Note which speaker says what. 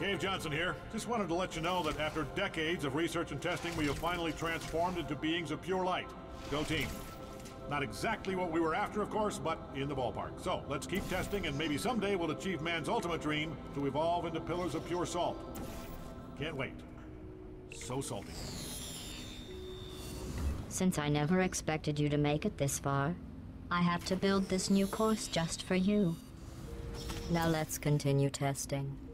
Speaker 1: Cave Johnson here. Just wanted to let you know that after decades of research and testing, we have finally transformed into beings of pure light. Go team. Not exactly what we were after, of course, but in the ballpark. So, let's keep testing, and maybe someday we'll achieve man's ultimate dream to evolve into pillars of pure salt. Can't wait. So salty.
Speaker 2: Since I never expected you to make it this far, I have to build this new course just for you. Now let's continue testing.